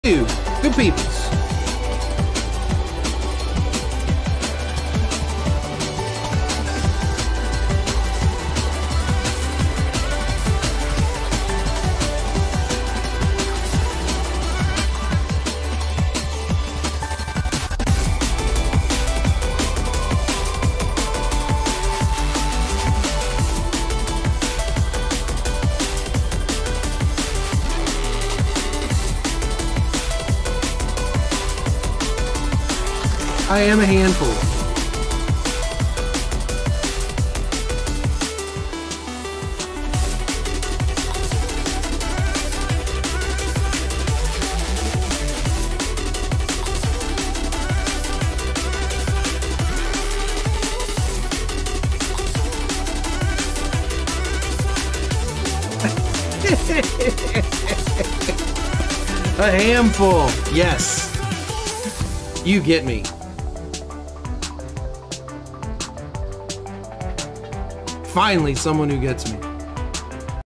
you. Good peoples. I am a handful. A handful. Yes. You get me. Finally, someone who gets me.